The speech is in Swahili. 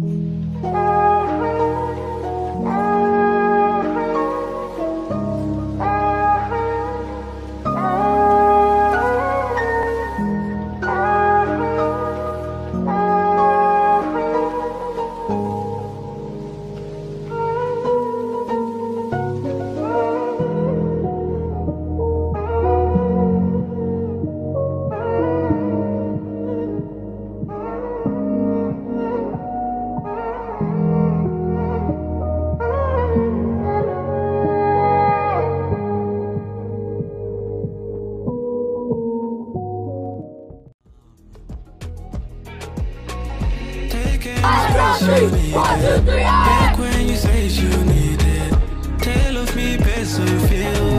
Back when you say you need it, tell of me best so you feel